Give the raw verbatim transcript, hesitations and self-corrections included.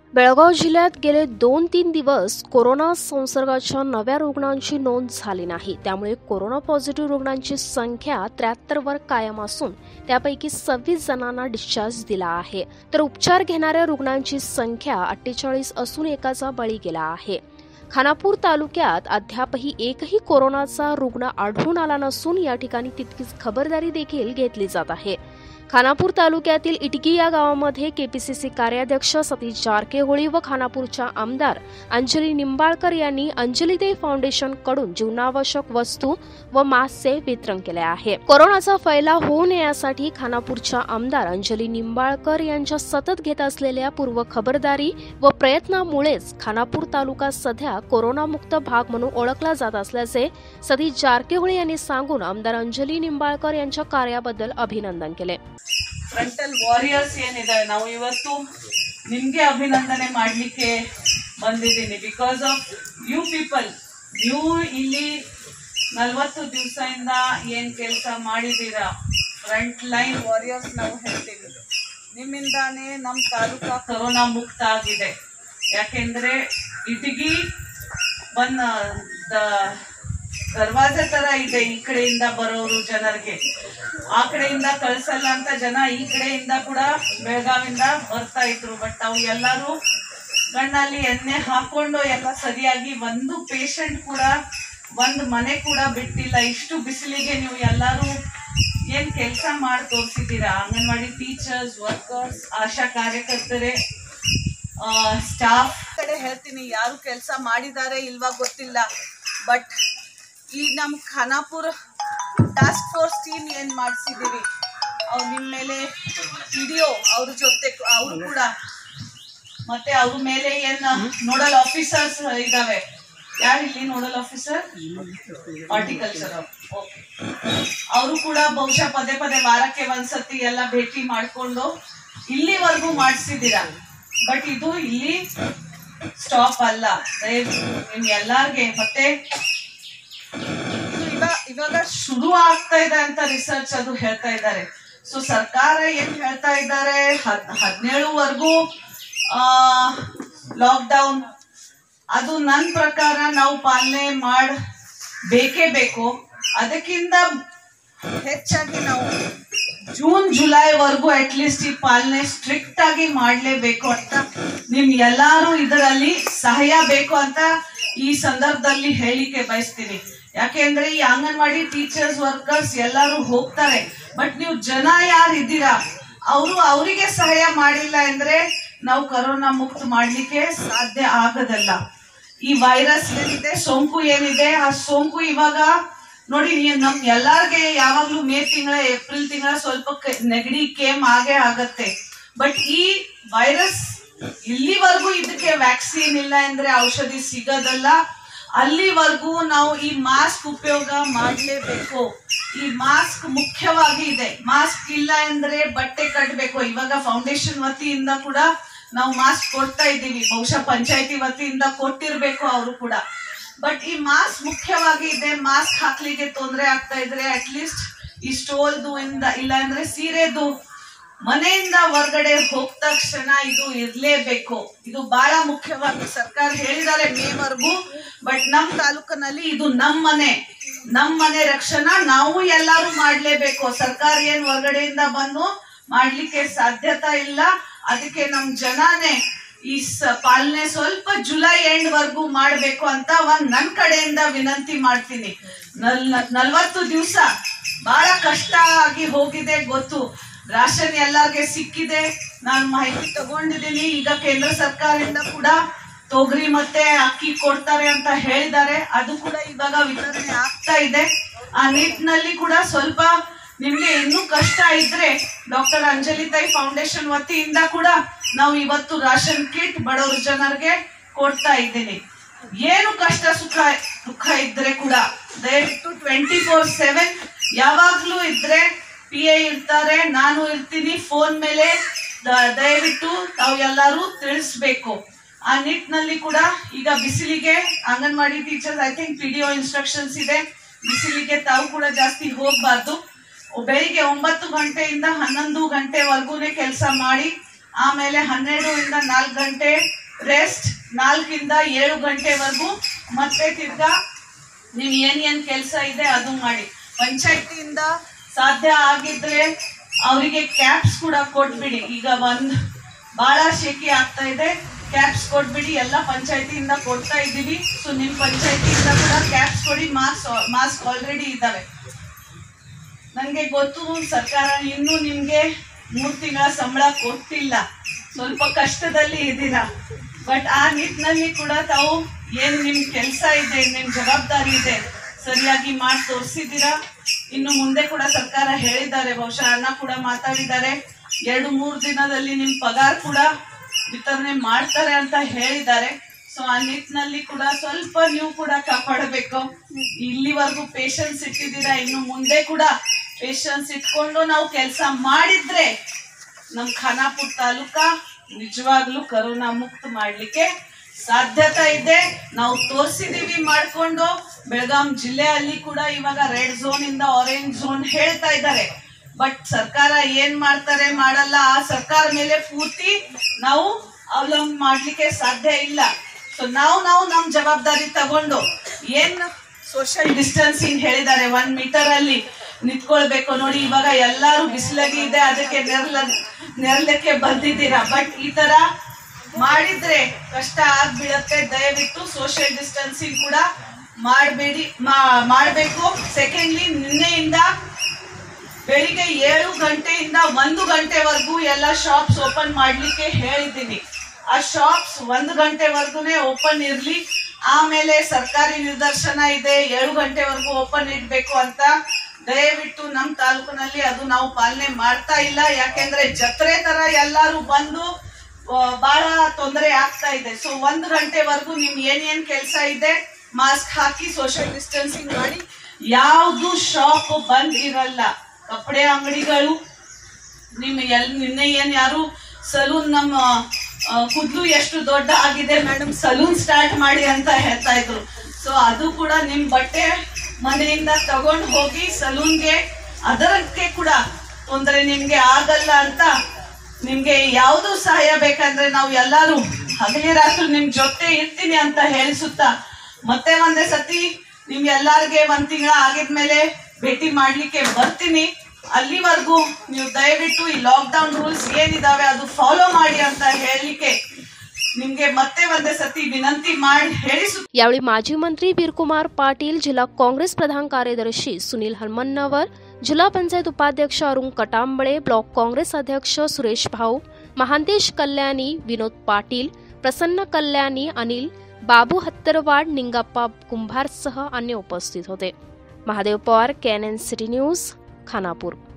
बेळगाव जिल्ह्यात गेले दोन तीन दिवस कोरोना संसर्गाच्या नव्या रुग्णांची नोंद झाली नाही. त्यामुळे कोरोना पॉझिटिव्ह रुग्णांची संख्या त्र्याहत्तर वर कायम असून त्यापैकी सव्वीस जणांना डिस्चार्ज दिला आहे. तर उपचार घेणाऱ्या रुग्णांची संख्या अठ्ठेचाळीस असून एकाचा बळी गेला आहे. खानापूर तालुक्यात अद्यापही एकही कोरोनाचा रुग्ण आढळून आला नसून या ठिकाणी तितकीच खबरदारी देखील घेतली जात आहे. खानापूर तालुक्यातील इटकी या गावामध्ये केपीसीसी कार्याध्यक्ष सतीश जारकेहोळी व खानापूरच्या आमदार अंजली निंबाळकर यांनी अंजलीदेवी फाउंडेशन कडून जीवनावश्यक वस्तू व मास्कचे वितरण केले आहे. कोरोनाचा फैलाव होऊ नये यासाठी खानापूरच्या आमदार अंजली निंबाळकर यांच्या सतत घेत असलेल्या पूर्व खबरदारी व प्रयत्नामुळेच खानापूर तालुका सध्या कोरोनामुक्त भाग म्हणून ओळखला जात असल्याचे सतीश जारकेहोळी यांनी सांगून आमदार अंजली निंबाळकर यांच्या कार्याबद्दल अभिनंदन केले. ಫ್ರಂಟಲ್ ವಾರಿಯರ್ಸ್ ಏನಿದ್ದಾರೆ ನಾವು ಇವತ್ತು ನಿಮಗೆ ಅಭಿನಂದನೆ ಮಾಡಲಿಕ್ಕೆ ಬಂದಿದ್ದೀನಿ. ಬಿಕಾಸ್ ಆಫ್ ಯು ಪೀಪಲ್, ನೀವು ಇಲ್ಲಿ ನಲವತ್ತು ದಿವಸದಿಂದ ಏನು ಕೆಲಸ ಮಾಡಿದ್ದೀರಾ, ಫ್ರಂಟ್ ಲೈನ್ ವಾರಿಯರ್ಸ್ ನಾವು ಹೇಳ್ತೀವಿ. ನಿಮ್ಮಿಂದಾನೇ ನಮ್ಮ ತಾಲೂಕಾ ಕೊರೋನಾ ಮುಕ್ತ ಆಗಿದೆ. ಯಾಕೆಂದರೆ ಇಟಗಿ ಬಂದ ದರ್ವಾಜೆ ತರ ಇದೆ. ಈ ಕಡೆಯಿಂದ ಬರೋರು ಜನರಿಗೆ ಆ ಕಡೆಯಿಂದ ಕಳಿಸಲ್ಲ ಅಂತ ಜನ ಈ ಕಡೆಯಿಂದ ಕೂಡ ಬೆಳಗಾವಿಂದ ಬರ್ತಾ ಇದ್ರು. ಬಟ್ ಅವು ಎಲ್ಲರೂ ಕಣ್ಣಲ್ಲಿ ಎಣ್ಣೆ ಹಾಕೊಂಡು ಎಲ್ಲ ಸರಿಯಾಗಿ ಒಂದು ಪೇಷಂಟ್ ಕೂಡ ಒಂದು ಮನೆ ಕೂಡ ಬಿಟ್ಟಿಲ್ಲ. ಇಷ್ಟು ಬಿಸಿಲಿಗೆ ನೀವು ಎಲ್ಲರೂ ಏನ್ ಕೆಲಸ ಮಾಡಿ ತೋರಿಸಿದ್ದೀರಾ. ಅಂಗನವಾಡಿ ಟೀಚರ್ಸ್, ವರ್ಕರ್ಸ್, ಆಶಾ ಕಾರ್ಯಕರ್ತರೆ, ಸ್ಟಾಫ್ ಕಡೆ ಹೇಳ್ತೀನಿ, ಯಾರು ಕೆಲಸ ಮಾಡಿದ್ದಾರೆ ಇಲ್ವಾ ಗೊತ್ತಿಲ್ಲ. ಬಟ್ ಈ ನಮ್ಮ ಖಾನಾಪುರ ಟಾಸ್ಕ್ ಫೋರ್ಸ್ ಟೀಮ್ ಏನು ಮಾಡಿಸಿದ್ದೀವಿ, ಅವ್ರು ನಿಮ್ಮ ಮೇಲೆ ವಿಡಿಯೋ ಅವ್ರ ಜೊತೆ ಅವರು ಕೂಡ ಮತ್ತೆ ಅವ್ರ ಮೇಲೆ ಏನು ನೋಡಲ್ ಆಫೀಸರ್ಸ್ ಇದಾವೆ. ಯಾರು ಇಲ್ಲಿ ನೋಡಲ್ ಆಫೀಸರ್? ಹಾರ್ಟಿಕಲ್ಚರ್. ಓಕೆ, ಅವರು ಕೂಡ ಬಹುಶಃ ಪದೇ ಪದೇ ವಾರಕ್ಕೆ ಒಂದ್ಸತಿ ಎಲ್ಲ ಭೇಟಿ ಮಾಡಿಕೊಂಡು ಇಲ್ಲಿವರೆಗೂ ಮಾಡಿಸಿದ್ದೀರಾ. ಬಟ್ ಇದು ಇಲ್ಲಿ ಸ್ಟಾಪ್ ಅಲ್ಲ. ನಿಮ್ ಎಲ್ಲಾರ್ಗೆ ಮತ್ತೆ ಇವಾಗ ಶುರು ಆಗ್ತಾ ಇದೆ ಅಂತ ರಿಸರ್ಚ್ ಅದು ಹೇಳ್ತಾ ಇದ್ದಾರೆ. ಸೊ ಸರ್ಕಾರ ಏನ್ ಹೇಳ್ತಾ ಇದ್ದಾರೆ, ಹದಿನೇಳುವರೆಗೂ ಆ ಲಾಕ್ ಡೌನ್, ಅದು ನನ್ನ ಪ್ರಕಾರ ನಾವು ಪಾಲನೆ ಮಾಡ್ ಬೇಕೇ ಬೇಕು. ಅದಕ್ಕಿಂತ ಹೆಚ್ಚಾಗಿ ನಾವು ಜೂನ್ ಜುಲೈವರೆಗೂ ಅಟ್ ಲೀಸ್ಟ್ ಈ ಪಾಲನೆ ಸ್ಟ್ರಿಕ್ಟ್ ಆಗಿ ಮಾಡ್ಲೇಬೇಕು ಅಂತ ನಿಮ್ ಎಲ್ಲಾರು ಇದರಲ್ಲಿ ಸಹಾಯ ಬೇಕು ಅಂತ ಈ ಸಂದರ್ಭದಲ್ಲಿ ಹೇಳಿಕೆ ಬಯಸ್ತೀನಿ. ಯಾಕೆಂದ್ರೆ ಈ ಅಂಗನವಾಡಿ ಟೀಚರ್ಸ್, ವರ್ಕರ್ಸ್ ಎಲ್ಲರೂ ಹೋಗ್ತಾರೆ. ಬಟ್ ನೀವು ಜನ ಯಾರು ಇದ್ದೀರಾ ಅವರು ಅವರಿಗೆ ಸಹಾಯ ಮಾಡಿಲ್ಲ ಅಂದ್ರೆ ನಾವು ಕೊರೋನಾ ಮುಕ್ತ ಮಾಡ್ಲಿಕ್ಕೆ ಸಾಧ್ಯ ಆಗೋದಲ್ಲ. ಈ ವೈರಸ್ ಏನಿದೆ, ಸೋಂಕು ಏನಿದೆ, ಆ ಸೋಂಕು ಇವಾಗ ನೋಡಿ ನಮ್ ಎಲ್ಲಾರ್ಗೆ ಯಾವಾಗ್ಲೂ ಮೇ ತಿಂಗಳ ಏಪ್ರಿಲ್ ತಿಂಗಳ ಸ್ವಲ್ಪ ನೆಗಡಿ ಕೆಮ್ ಆಗೇ ಆಗತ್ತೆ. ಬಟ್ ಈ ವೈರಸ್ ಇಲ್ಲಿವರೆಗೂ ಇದಕ್ಕೆ ವ್ಯಾಕ್ಸಿನ್ ಇಲ್ಲ ಅಂದ್ರೆ ಔಷಧಿ ಸಿಗೋದಲ್ಲ. ಅಲ್ಲಿವರೆಗೂ ನಾವು ಈ ಮಾಸ್ಕ್ ಉಪಯೋಗ ಮಾಡಲೇಬೇಕು. ಈ ಮಾಸ್ಕ್ ಮುಖ್ಯವಾಗಿ ಇದೆ. ಮಾಸ್ಕ್ ಇಲ್ಲ ಅಂದ್ರೆ ಬಟ್ಟೆ ಕಟ್ಟಬೇಕು. ಇವಾಗ ಫೌಂಡೇಶನ್ ವತಿಯಿಂದ ಕೂಡ ನಾವು ಮಾಸ್ಕ್ ಕೊಡ್ತಾ ಇದ್ದೀವಿ. ಬಹುಶಃ ಪಂಚಾಯತಿ ವತಿಯಿಂದ ಕೊಟ್ಟಿರ್ಬೇಕು ಅವರು ಕೂಡ. ಬಟ್ ಈ ಮಾಸ್ಕ್ ಮುಖ್ಯವಾಗಿ ಇದೆ. ಮಾಸ್ಕ್ ಹಾಕ್ಲಿಕ್ಕೆ ತೊಂದರೆ ಆಗ್ತಾ ಇದ್ರೆ ಅಟ್ ಲೀಸ್ಟ್ ಈ ಸ್ಟೋಲ್ದು ಇಂದ ಇಲ್ಲ ಅಂದ್ರೆ ಸೀರೆದು ಮನೆಯಿಂದ ಹೊರಗಡೆ ಹೋದ ತಕ್ಷಣ ಇದು ಇರ್ಲೇಬೇಕು. ಇದು ಬಹಳ ಮುಖ್ಯವಾಗಿ ಸರ್ಕಾರ ಹೇಳಿದ್ದಾರೆ ಮೇವರೆಗೂ. ಬಟ್ ನಮ್ ತಾಲೂಕಿನಲ್ಲಿ ಇದು ನಮ್ ಮನೆ, ನಮ್ ಮನೆ ರಕ್ಷಣಾ ನಾವು ಎಲ್ಲಾರು ಮಾಡ್ಲೇಬೇಕು. ಸರ್ಕಾರ ಏನ್ ಹೊರಗಡೆಯಿಂದ ಬಂದು ಮಾಡ್ಲಿಕ್ಕೆ ಸಾಧ್ಯತೆ ಇಲ್ಲ. ಅದಕ್ಕೆ ನಮ್ ಜನಾನೇ ಈ ಪಾಲನೆ ಸ್ವಲ್ಪ ಜುಲೈ ಎಂಡ್ ವರ್ಗೂ ಮಾಡ್ಬೇಕು ಅಂತ ಒಂದ್ ನನ್ ಕಡೆಯಿಂದ ವಿನಂತಿ ಮಾಡ್ತೀನಿ. ನಲ್ ನಲ್ವತ್ತು ದಿವಸ ಬಹಳ ಕಷ್ಟ ಆಗಿ ಹೋಗಿದೆ ಗೊತ್ತು. ರಾಷನ್ ಎಲ್ಲಾರ್ಗೆ ಸಿಕ್ಕಿದೆ, ನಾನು ಮಾಹಿತಿ ತಗೊಂಡಿದ್ದೀನಿ. ಈಗ ಕೇಂದ್ರ ಸರ್ಕಾರದಿಂದ ಕೂಡ ತೊಗರಿ ಮತ್ತೆ ಅಕ್ಕಿ ಕೊಡ್ತಾರೆ ಅಂತ ಹೇಳಿದ್ದಾರೆ. ಅದು ಕೂಡ ಇವಾಗ ವಿತರಣೆ ಆಗ್ತಾ ಇದೆ. ಆ ನಿಟ್ಟಿನಲ್ಲಿ ಕೂಡ ಸ್ವಲ್ಪ ನಿಮ್ಗೆ ಇನ್ನೂ ಕಷ್ಟ ಇದ್ರೆ ಡಾಕ್ಟರ್ ಅಂಜಲಿತಾಯಿ ಫೌಂಡೇಶನ್ ವತಿಯಿಂದ ಕೂಡ ನಾವು ಇವತ್ತು ರಾಷನ್ ಕಿಟ್ ಬಡವ್ರ ಜನರಿಗೆ ಕೊಡ್ತಾ ಇದ್ದೀನಿ. ಏನು ಕಷ್ಟ ಸುಖ ದುಃಖ ಇದ್ರೆ ಕೂಡ ದಯವಿಟ್ಟು ಟ್ವೆಂಟಿ ಫೋರ್ ಸೆವೆನ್ ಯಾವಾಗ್ಲೂ ಇದ್ರೆ ಪಿ ಎ ಇರ್ತಾರೆ, ನಾನು ಇರ್ತೀನಿ. ಫೋನ್ ಮೇಲೆ ದಯವಿಟ್ಟು ತಾವು ಎಲ್ಲರೂ ತಿಳಿಸ್ಬೇಕು. ಆ ನಿಟ್ಟಿನಲ್ಲಿ ಕೂಡ ಈಗ ಬಿಸಿಲಿಗೆ anganwadi teachers I think P D O instructions ಇದೆ. ಬಿಸಿಲಿಗೆ ತಾವು ಕೂಡ ಜಾಸ್ತಿ ಹೋಗ್ಬಾರ್ದು. ಬೆಳಿಗ್ಗೆ ಒಂಬತ್ತು ಗಂಟೆಯಿಂದ ಹನ್ನೊಂದು ಗಂಟೆವರೆಗೂ ಕೆಲಸ ಮಾಡಿ ಆಮೇಲೆ ಹನ್ನೆರಡು ಇಂದ ನಾಲ್ಕು ಗಂಟೆ ರೆಸ್ಟ್ ನಾಲ್ಕಿಂದ ಏಳು ಗಂಟೆವರೆಗೂ ಮತ್ತೆ ತಿರ್ಗಾ ನೀವು ಏನ್ ಏನ್ ಕೆಲಸ ಇದೆ ಅದು ಮಾಡಿ. ಪಂಚಾಯತಿಯಿಂದ ಸಾಧ್ಯ ಆಗಿದ್ರೆ ಅವರಿಗೆ ಕ್ಯಾಪ್ಸ್ ಕೂಡ ಕೊಟ್ಬಿಡಿ. ಈಗ ಒಂದ್ ಬಹಳ ಶೆಕೆ ಆಗ್ತಾ ಇದೆ, ಕ್ಯಾಪ್ಸ್ ಕೊಟ್ಬಿಡಿ. ಎಲ್ಲ ಪಂಚಾಯತಿಯಿಂದ ಕೊಡ್ತಾ ಇದ್ದೀವಿ. ಸೊ ನಿಮ್ ಪಂಚಾಯತಿಯಿಂದ ಕೂಡ ಕ್ಯಾಪ್ಸ್ ಕೊಡಿ. ಮಾಸ್ಕ್ ಮಾಸ್ಕ್ ಆಲ್ರೆಡಿ ಇದ್ದಾವೆ. ನನಗೆ ಗೊತ್ತು ಸರ್ಕಾರ ಇನ್ನೂ ನಿಮ್ಗೆ ಮೂರ್ ತಿಂಗಳ ಸಂಬಳ ಕೊಟ್ಟಿಲ್ಲ, ಸ್ವಲ್ಪ ಕಷ್ಟದಲ್ಲಿ ಇದ್ದೀರಾ. ಬಟ್ ಆ ನಿಟ್ಟಿನಲ್ಲಿ ಕೂಡ ತಾವು ಏನ್ ನಿಮ್ ಕೆಲಸ ಇದೆ, ನಿಮ್ ಜವಾಬ್ದಾರಿ ಇದೆ, ಸರಿಯಾಗಿ ಮಾಡಿ ತೋರಿಸಿದ್ದೀರಾ. ಇನ್ನು ಮುಂದೆ ಕೂಡ ಸರ್ಕಾರ ಹೇಳಿದ್ದಾರೆ, ಬಹುಶಃ ಅನ್ನ ಕೂಡ ಮಾತಾಡಿದ್ದಾರೆ, ಎರಡು ಮೂರು ದಿನದಲ್ಲಿ ನಿಮ್ ಪಗಾರ ಕೂಡ ವಿತರಣೆ ಮಾಡ್ತಾರೆ ಅಂತ ಹೇಳಿದ್ದಾರೆ. ಸೊ ಆ ನಿಟ್ಟಿನಲ್ಲಿ ಕೂಡ ಸ್ವಲ್ಪ ನೀವು ಕೂಡ ಕಾಪಾಡಬೇಕು. ಇಲ್ಲಿವರೆಗೂ ಪೇಷನ್ಸ್ ಇಟ್ಟಿದ್ದೀರಾ, ಇನ್ನು ಮುಂದೆ ಕೂಡ ಪೇಷನ್ಸ್ ಇಟ್ಕೊಂಡು ನಾವು ಕೆಲಸ ಮಾಡಿದ್ರೆ ನಮ್ ಖಾನಾಪುರ ತಾಲೂಕಾ ನಿಜವಾಗ್ಲೂ ಕರೋನಾ ಮುಕ್ತ ಮಾಡ್ಲಿಕ್ಕೆ ಸಾಧ್ಯತೆ ಇದೆ. ನಾವು ತೋರಿಸಿದೀವಿ ಮಾಡ್ಕೊಂಡು. ಬೆಳಗಾಂ ಜಿಲ್ಲೆಯಲ್ಲಿ ಕೂಡ ಇವಾಗ ರೆಡ್ ಝೋನ್ ಇಂದ ಆರೆಂಜ್ ಝೋನ್ ಹೇಳ್ತಾ ಇದ್ದಾರೆ. ಬಟ್ ಸರ್ಕಾರ ಏನ್ ಮಾಡ್ತಾರೆ ಮಾಡಲ್ಲ, ಆ ಸರ್ಕಾರ ಮೇಲೆ ಪೂರ್ತಿ ನಾವು ಅವಲಂಬನೆ ಮಾಡ್ಲಿಕ್ಕೆ ಸಾಧ್ಯ ಇಲ್ಲ. ಸೊ ನಾವು ನಾವು ನಮ್ ಜವಾಬ್ದಾರಿ ತಗೊಂಡು ಏನ್ ಸೋಷಿಯಲ್ ಡಿಸ್ಟೆನ್ಸಿಂಗ್ ಹೇಳಿದ್ದಾರೆ, ಒನ್ ಮೀಟರ್ ಅಲ್ಲಿ ನಿಂತ್ಕೊಳ್ಬೇಕು. ನೋಡಿ ಇವಾಗ ಎಲ್ಲಾರು ಬಿಸಿಲಾಗಿ ಇದೆ, ಅದಕ್ಕೆ ನೆರಳ ನೆರಳಕ್ಕೆ ಬಂದಿದ್ದೀರಾ. ಬಟ್ ಈ ತರ ಮಾಡಿದ್ರೆ ಕಷ್ಟ ಆಗ್ಬಿಡತ್ತೆ. ದಯವಿಟ್ಟು ಸೋಷಿಯಲ್ ಡಿಸ್ಟೆನ್ಸಿಂಗ್ ಕೂಡ ಮಾಡಬೇಡಿ, ಮಾಡಬೇಕು. ಸೆಕೆಂಡ್ಲಿ, ನಿನ್ನೆಯಿಂದ ಬೆಳಿಗ್ಗೆ ಏಳು ಗಂಟೆಯಿಂದ ಒಂದು ಗಂಟೆವರೆಗೂ ಎಲ್ಲ ಶಾಪ್ಸ್ ಓಪನ್ ಮಾಡ್ಲಿಕ್ಕೆ ಹೇಳಿದ್ದೀನಿ. ಆ ಶಾಪ್ಸ್ ಒಂದು ಗಂಟೆವರೆಗೂನೇ ಓಪನ್ ಇರ್ಲಿ. ಆಮೇಲೆ ಸರ್ಕಾರಿ ನಿರ್ದೇಶನ ಇದೆ ಏಳು ಗಂಟೆವರೆಗೂ ಓಪನ್ ಇಡ್ಬೇಕು ಅಂತ. ದಯವಿಟ್ಟು ನಮ್ಮ ತಾಲೂಕಿನಲ್ಲಿ ಅದು ನಾವು ಪಾಲನೆ ಮಾಡ್ತಾ ಇಲ್ಲ. ಯಾಕೆಂದ್ರೆ ಜತ್ರೆ ತರ ಎಲ್ಲಾರು ಬಂದು ಬಹಳ ತೊಂದರೆ ಆಗ್ತಾ ಇದೆ. ಸೊ ಒಂದು ಗಂಟೆವರೆಗೂ ನಿಮ್ ಏನ್ ಏನ್ ಕೆಲಸ ಇದೆ ಮಾಸ್ಕ್ ಹಾಕಿ ಸೋಷಿಯಲ್ ಡಿಸ್ಟೆನ್ಸಿಂಗ್ ಮಾಡಿ. ಯಾವ್ದು ಶಾಪ್ ಬಂದ್ ಇರಲ್ಲ. ಕಪಡೆ ಅಂಗಡಿಗಳು, ನಿಮ್ ಎಲ್ ನಿನ್ನೆ ಏನ್ ಯಾರು ಸಲೂನ್, ನಮ್ಮ ಕೂದಲು ಎಷ್ಟು ದೊಡ್ಡ ಆಗಿದೆ ಮೇಡಮ್, ಸಲೂನ್ ಸ್ಟಾರ್ಟ್ ಮಾಡಿ ಅಂತ ಹೇಳ್ತಾ ಇದ್ರು. ಸೊ ಅದು ಕೂಡ ನಿಮ್ ಬಟ್ಟೆ ಮನೆಯಿಂದ ತಗೊಂಡ್ ಹೋಗಿ ಸಲೂನ್ಗೆ, ಅದಕ್ಕೆ ಕೂಡ ತೊಂದರೆ ನಿಮ್ಗೆ ಆಗಲ್ಲ ಅಂತ. ನಿಮ್ಗೆ ಯಾವ್ದು ಸಹಾಯ ಬೇಕಂದ್ರೆ ನಾವು ಎಲ್ಲಾರು ಹಗಲಿ ರಾತ್ರಿ ನಿಮ್ ಜೊತೆ ಇರ್ತೀನಿ ಅಂತ ಹೇಳಿಸುತ್ತಾ ಮತ್ತೆ ಒಂದೇ ಸತಿ ನಿಮ್ ಎಲ್ಲಾರ್ಗೆ ಒಂದ್ ತಿಂಗಳ ಆಗಿದ್ಮೇಲೆ ಭೇಟಿ ಮಾಡ್ಲಿಕ್ಕೆ ಬರ್ತೀನಿ. ಅಲ್ಲಿವರೆಗೂ ನೀವು ದಯವಿಟ್ಟು ಈ ಲಾಕ್ ಡೌನ್ ರೂಲ್ಸ್ ಏನಿದಾವೆ ಅದು ಫಾಲೋ ಮಾಡಿ ಅಂತ ಹೇಳಲಿಕ್ಕೆ ನಿಮ್ಗೆ ಮತ್ತೆ ಒಂದೇ ಸತಿ विनंती ಮಾಡಿ ಹೇಳಿಸು. यावेळी माजी मंत्री वीरकुमार पाटील, जिल्हा काँग्रेस प्रधान कार्यदर्शी सुनील हनुमन्नवर, जिल्हा पंचायत उपाध्यक्ष अरुण कटांबळे, ब्लॉक काँग्रेस अध्यक्ष सुरेश भाऊ, महांतेश कल्याणी, विनोद पाटील, प्रसन्न कल्याणी, अनिल, बाबू हत्तरवाड, निंगप्पा कुंभारसह अन्य उपस्थित होते. Mahadev Pawar, KNN city news, Khanapur.